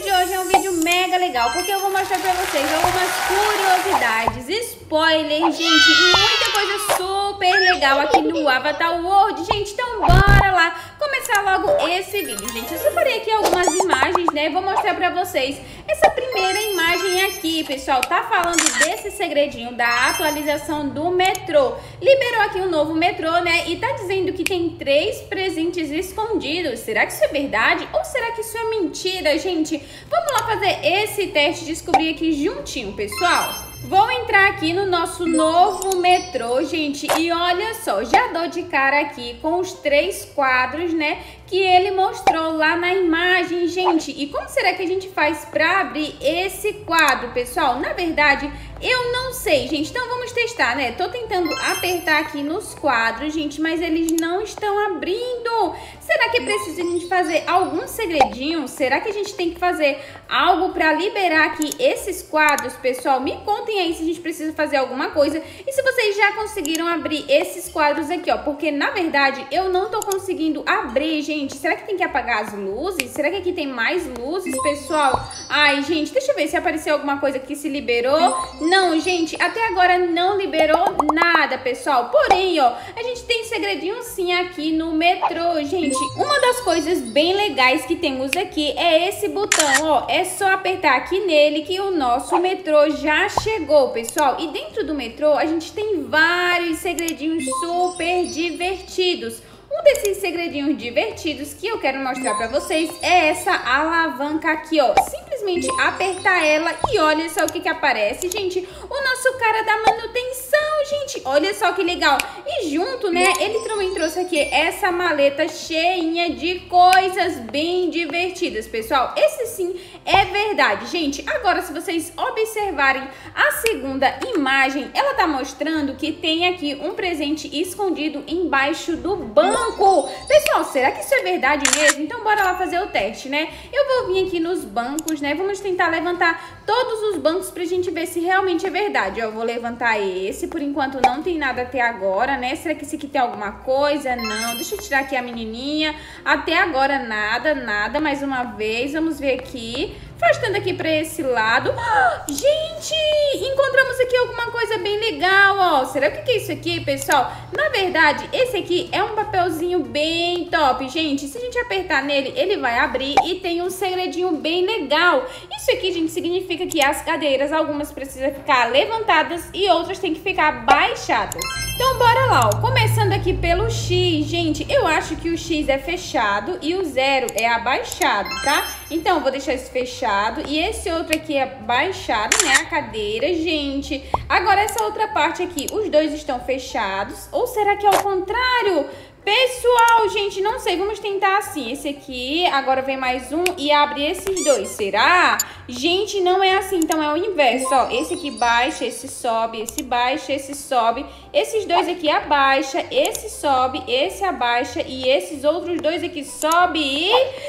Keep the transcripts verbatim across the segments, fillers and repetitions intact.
de hoje é um vídeo mega legal, porque eu vou mostrar pra vocês algumas curiosidades, spoiler, gente, muita coisa super legal aqui no Avatar World, gente. Então bora lá começar logo esse vídeo, gente. Eu separei aqui algumas imagens, né, vou mostrar pra vocês. Essa primeira imagem aqui, pessoal, tá falando desse segredinho da atualização do metrô. Liberou aqui um novo metrô, né, e tá dizendo que tem três presentes escondidos. Será que isso é verdade ou será que isso é mentira, gente? Vamos lá fazer esse teste e descobrir aqui juntinho, pessoal. Vou entrar aqui no nosso novo metrô, gente, e olha só, já dou de cara aqui com os três quadros, né, que ele mostrou lá na imagem, gente. E como será que a gente faz para abrir esse quadro, pessoal? Na verdade, eu não sei, gente, então vamos testar, né? Tô tentando apertar aqui nos quadros, gente, mas eles não estão abrindo. Será que é preciso a gente fazer algum segredinho? Será que a gente tem que fazer algo para liberar aqui esses quadros, pessoal? Me contem aí se a gente precisa fazer alguma coisa e se vocês já conseguiram abrir esses quadros aqui, ó, porque na verdade eu não tô conseguindo abrir, gente. Será que tem que apagar as luzes? Será que aqui tem mais luzes, pessoal? Ai, gente, deixa eu ver se apareceu alguma coisa que se liberou. Não, gente, até agora não liberou nada, pessoal. Porém, ó, a gente tem segredinho sim aqui no metrô, gente. Uma das coisas bem legais que temos aqui é esse botão, ó. É só apertar aqui nele que o nosso metrô já chegou, pessoal. E dentro do metrô a gente tem vários segredinhos super divertidos. Um desses segredinhos divertidos que eu quero mostrar pra vocês é essa alavanca aqui, ó. Simplesmente apertar ela e olha só o que que aparece, gente. O nosso cara da manutenção, gente. Olha só que legal. E junto, né, ele também trouxe aqui essa maleta cheinha de coisas bem divertidas, pessoal. Esse sim é verdade, gente. Agora, se vocês observarem a segunda imagem, ela tá mostrando que tem aqui um presente escondido embaixo do banco. Pessoal, será que isso é verdade mesmo? Então bora lá fazer o teste, né? Eu vou vir aqui nos bancos, né? Vamos tentar levantar todos os bancos pra gente ver se realmente é verdade. Eu vou levantar esse, por enquanto não tem nada até agora, né? Será que esse aqui tem alguma coisa? Não. Deixa eu tirar aqui a menininha. Até agora nada, nada. Mais uma vez, vamos ver aqui. Afastando aqui pra esse lado. Ah, gente, encontramos aqui alguma coisa bem legal, ó. Será que é isso aqui, pessoal? Na verdade, esse aqui é um papelzinho bem top, gente. Se a gente apertar nele, ele vai abrir e tem um segredinho bem legal. Isso aqui, gente, significa que as cadeiras, algumas precisam ficar levantadas e outras têm que ficar baixadas. Então, bora lá, ó. Começando aqui pelo X, gente, eu acho que o X é fechado e o zero é abaixado, tá? Então, eu vou deixar esse fechado. E esse outro aqui é baixado, né? A cadeira, gente. Agora, essa outra parte aqui, os dois estão fechados. Ou será que é o contrário? Pessoal, gente, não sei, vamos tentar assim. Esse aqui, agora vem mais um e abre esses dois, será? Gente, não é assim, então é o inverso, ó. Esse aqui baixa, esse sobe, esse baixa, esse sobe. Esses dois aqui abaixa, esse sobe, esse abaixa e esses outros dois aqui sobe e...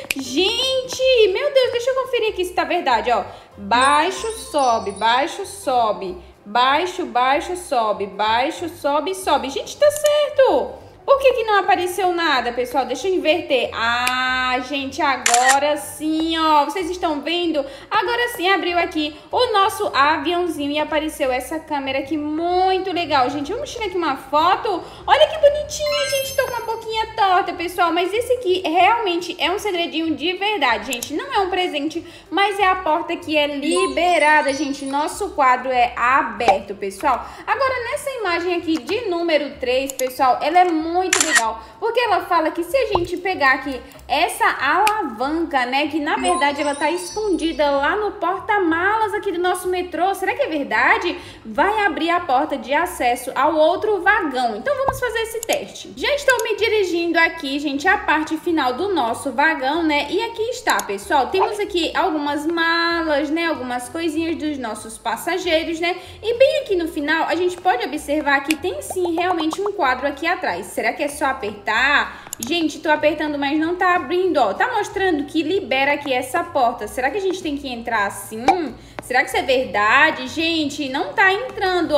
Gente, meu Deus, deixa eu conferir aqui se tá verdade, ó. Baixo, sobe, baixo, sobe, baixo, baixo, sobe, baixo, sobe, sobe. Gente, tá certo! Por que que não apareceu nada, pessoal? Deixa eu inverter. Ah, gente, agora sim, ó. Vocês estão vendo? Agora sim abriu aqui o nosso aviãozinho e apareceu essa câmera aqui muito legal, gente. Vamos tirar aqui uma foto. Olha que bonitinha, gente. Tô com uma boquinha torta, pessoal. Mas esse aqui realmente é um segredinho de verdade, gente. Não é um presente, mas é a porta que é liberada, gente. Nosso quadro é aberto, pessoal. Agora, nessa imagem aqui de número três, pessoal, ela é muito muito legal, porque ela fala que se a gente pegar aqui essa alavanca, né, que na verdade ela tá escondida lá no porta-malas aqui do nosso metrô, será que é verdade? Vai abrir a porta de acesso ao outro vagão. Então vamos fazer esse teste. Já estou me dirigindo aqui, gente, à parte final do nosso vagão, né, e aqui está, pessoal, temos aqui algumas malas, né, algumas coisinhas dos nossos passageiros, né, e bem aqui no final a gente pode observar que tem sim realmente um quadro aqui atrás. Será que é só apertar? Gente, tô apertando, mas não tá abrindo, ó. Tá mostrando que libera aqui essa porta. Será que a gente tem que entrar assim? Será que isso é verdade? Gente, não tá entrando, ó.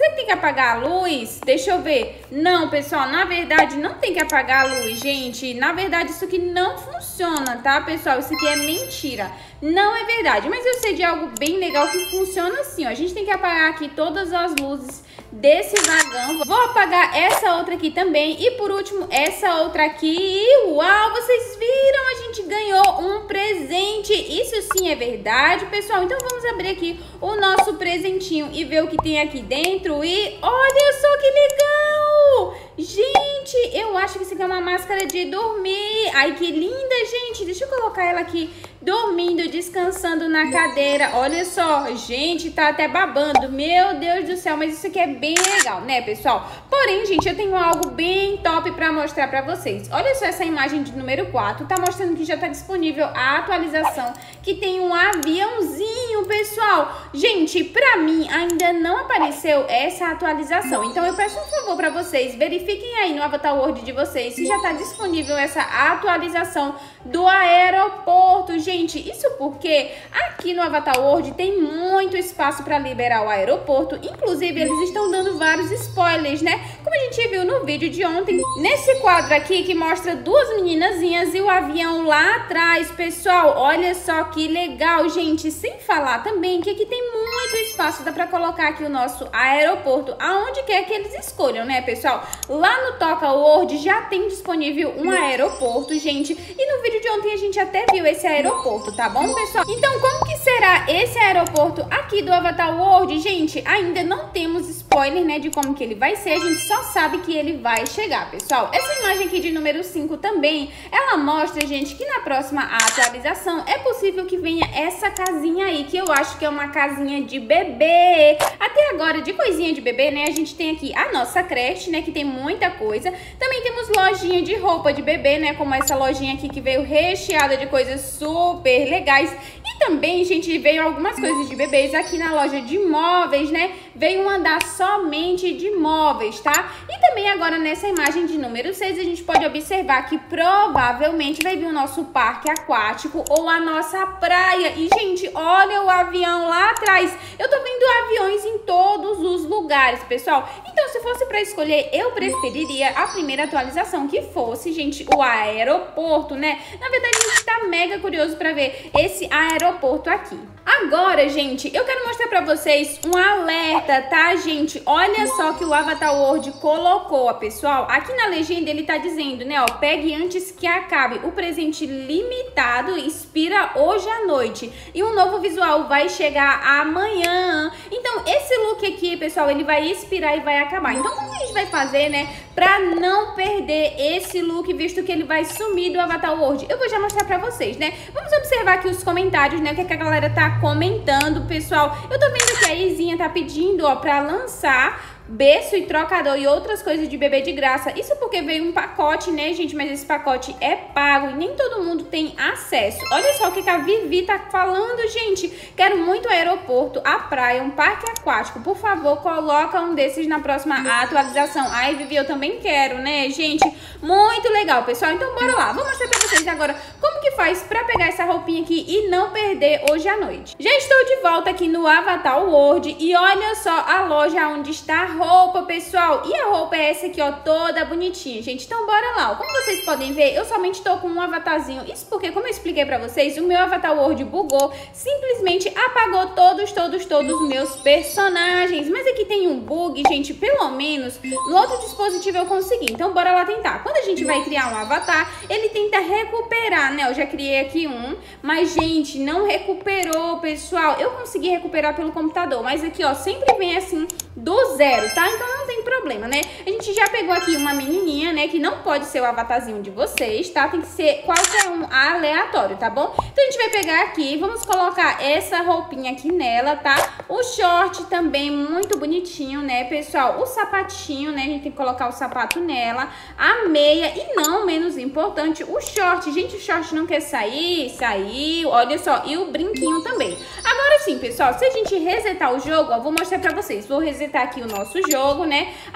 Será que tem que apagar a luz? Deixa eu ver. Não, pessoal, na verdade não tem que apagar a luz, gente. Na verdade isso aqui não funciona, tá, pessoal? Isso aqui é mentira. Não é verdade, mas eu sei de algo bem legal que funciona assim, ó. A gente tem que apagar aqui todas as luzes desse vagão. Vou apagar essa outra aqui também. E por último, essa outra aqui. E uau, vocês viram? A gente ganhou um presente. Isso sim é verdade, pessoal. Então vamos abrir aqui o nosso presentinho e ver o que tem aqui dentro. E olha só que legal! Gente, eu acho que isso aqui é uma máscara de dormir. Ai, que linda, gente. Deixa eu colocar ela aqui dormindo, descansando na cadeira. Olha só, gente, tá até babando. Meu Deus do céu, mas isso aqui é bem legal, né, pessoal? Porém, gente, eu tenho algo bem top pra mostrar pra vocês. Olha só essa imagem de número quatro. Tá mostrando que já tá disponível a atualização, que tem um aviãozinho, pessoal. Gente, pra mim ainda não apareceu essa atualização. Então eu peço um favor pra vocês, verifiquem aí no Avatar World de vocês se já tá disponível essa atualização do aeroporto, gente. Isso porque aqui no Avatar World tem muito espaço para liberar o aeroporto. Inclusive, eles estão dando vários spoilers, né? Como a gente viu no vídeo de ontem. Nesse quadro aqui que mostra duas meninazinhas e o avião lá atrás, pessoal. Olha só que legal, gente. Sem falar também que aqui tem muito espaço. Dá para colocar aqui o nosso aeroporto aonde quer que eles escolham, né, pessoal? Lá no Toca World já tem disponível um aeroporto, gente. E no vídeo de ontem a gente até viu esse aeroporto, tá bom, pessoal? Então, como que será esse aeroporto aqui do Avatar World? Gente, ainda não temos spoiler, né, de como que ele vai ser. A gente só sabe que ele vai chegar, pessoal. Essa imagem aqui de número cinco também, ela mostra, gente, que na próxima atualização é possível que venha essa casinha aí, que eu acho que é uma casinha de bebê. Até agora, de coisinha de bebê, né, a gente tem aqui a nossa creche, né, que tem muita coisa. Também temos lojinha de roupa de bebê, né, como essa lojinha aqui que veio recheada de coisas super legais. E também, gente, veio algumas coisas de bebês aqui na loja de móveis, né? Veio um andar somente de móveis, tá? E também agora nessa imagem de número seis, a gente pode observar que provavelmente vai vir o nosso parque aquático ou a nossa praia. E, gente, olha o avião lá atrás. Eu tô vendo aviões em todos os lugares, pessoal. Então, se fosse pra escolher, eu preferiria a primeira atualização, que fosse, gente, o aeroporto, né? Na verdade, a gente tá mega curioso pra ver esse aeroporto aqui. Agora, gente, eu quero mostrar pra vocês um alerta, tá, gente? Olha só que o Avatar World colocou, ó, pessoal. Aqui na legenda ele tá dizendo, né, ó, pegue antes que acabe. O presente limitado expira hoje à noite e um novo visual vai chegar amanhã. Então, esse look aqui, pessoal, ele vai expirar e vai acabar. Então, como a gente vai fazer, né, pra não perder esse look, visto que ele vai sumir do Avatar World? Eu vou já mostrar pra vocês, né? Vamos observar aqui os comentários, né, o que, é que a galera tá comentando, pessoal. Eu tô vendo que a Izinha tá pedindo, ó, pra lançar berço e trocador e outras coisas de bebê de graça. Isso porque veio um pacote, né, gente? Mas esse pacote é pago e nem todo mundo tem acesso. Olha só o que a Vivi tá falando, gente. Quero muito aeroporto, a praia, um parque aquático. Por favor, coloca um desses na próxima atualização. Ai, Vivi, eu também quero, né, gente? Muito legal, pessoal. Então, bora lá. Vou mostrar pra vocês agora como que faz pra pegar essa roupinha aqui e não perder hoje à noite. Já estou de volta aqui no Avatar World e olha só a loja onde está a roupa, pessoal. E a roupa é essa aqui, ó, toda bonitinha, gente. Então, bora lá. Como vocês podem ver, eu somente tô com um avatarzinho. Isso porque, como eu expliquei pra vocês, o meu Avatar World bugou. Simplesmente apagou todos, todos, todos os meus personagens. Mas aqui tem um bug, gente, pelo menos no outro dispositivo eu consegui. Então, bora lá tentar. Quando a gente vai criar um avatar, ele tenta recuperar, né? Eu já criei aqui um, mas, gente, não recuperou, pessoal. Eu consegui recuperar pelo computador, mas aqui, ó, sempre vem assim do zero, tá? Então não tem problema, né? A gente já pegou aqui uma menininha, né? Que não pode ser o avatarzinho de vocês, tá? Tem que ser qualquer um aleatório, tá bom? Então a gente vai pegar aqui, vamos colocar essa roupinha aqui nela, tá? O short também muito bonitinho, né, pessoal? O sapatinho, né? A gente tem que colocar o sapato nela. A meia e não menos importante, o short. Gente, o short não quer sair, saiu, olha só. E o brinquinho também. Agora sim, pessoal, se a gente resetar o jogo, ó, vou mostrar pra vocês. Vou resetar aqui o nosso jogo, né?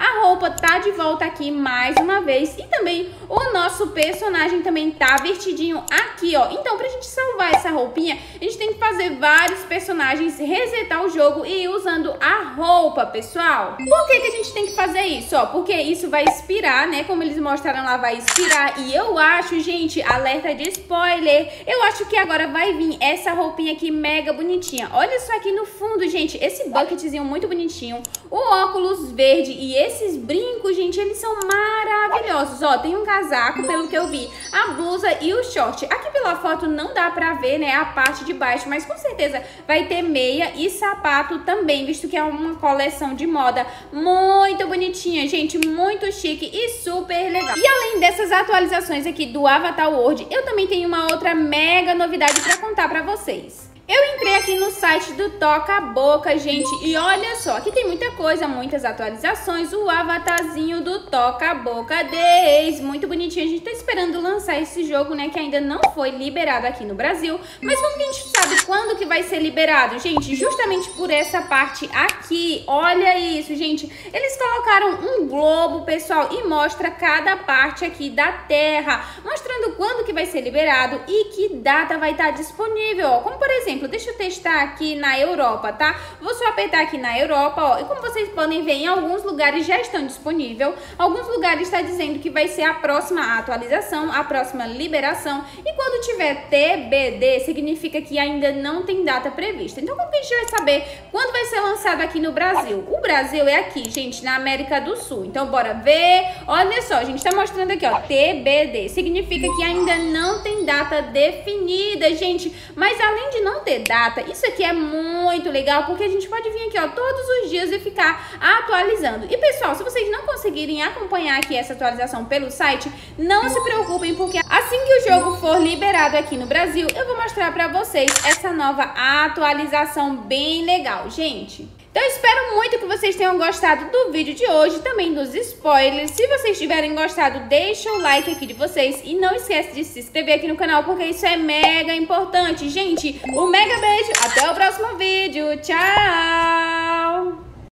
A roupa tá de volta aqui mais uma vez. E também o nosso personagem também tá vestidinho aqui, ó. Então, pra gente salvar essa roupinha, a gente tem que fazer vários personagens, resetar o jogo e ir usando a roupa, pessoal. Por que que a gente tem que fazer isso, ó? Porque isso vai expirar, né? Como eles mostraram lá, vai expirar. E eu acho, gente, alerta de spoiler, eu acho que agora vai vir essa roupinha aqui mega bonitinha. Olha só aqui no fundo, gente, esse bucketzinho muito bonitinho, o óculos verde e esses brincos, gente, eles são maravilhosos. Ó, tem um casaco, pelo que eu vi, a blusa e o short. Aqui pela foto não dá pra ver, né, a parte de baixo, mas com certeza vai ter meia e sapato também, visto que é uma coleção de moda muito bonitinha, gente, muito chique e super legal. E além dessas atualizações aqui do Avatar World, eu também tenho uma outra mega novidade pra contar pra vocês. Eu entrei aqui no site do Toca Boca, gente, e olha só, aqui tem muita coisa, muitas atualizações, o avatarzinho do Toca Boca Days, muito bonitinho. A gente tá esperando lançar esse jogo, né, que ainda não foi liberado aqui no Brasil, mas como que a gente sabe quando que vai ser liberado? Gente, justamente por essa parte aqui, olha isso, gente, eles colocaram um globo, pessoal, e mostra cada parte aqui da Terra, mostrando quando que vai ser liberado e que data vai estar disponível, ó, como por exemplo, deixa eu testar aqui na Europa, tá? Vou só apertar aqui na Europa, ó, e como vocês podem ver, em alguns lugares já estão disponíveis, alguns lugares está dizendo que vai ser a próxima atualização, a próxima liberação, e quando tiver T B D, significa que ainda não tem data prevista. Então, como que a gente vai saber quando vai ser lançado aqui no Brasil? O Brasil é aqui, gente, na América do Sul. Então, bora ver. Olha só, a gente tá mostrando aqui, ó, T B D, significa que ainda não tem data definida, gente, mas além de não ter data, isso aqui é muito legal, porque a gente pode vir aqui, ó, todos os dias e ficar atualizando. E pessoal, se vocês não conseguirem acompanhar aqui essa atualização pelo site, não se preocupem, porque assim que o jogo for liberado aqui no Brasil, eu vou mostrar pra vocês essa nova atualização bem legal, gente. Então eu espero muito que vocês tenham gostado do vídeo de hoje, também dos spoilers. Se vocês tiverem gostado, deixa o like aqui de vocês e não esquece de se inscrever aqui no canal, porque isso é mega importante. Gente, um mega beijo, até o próximo vídeo, tchau!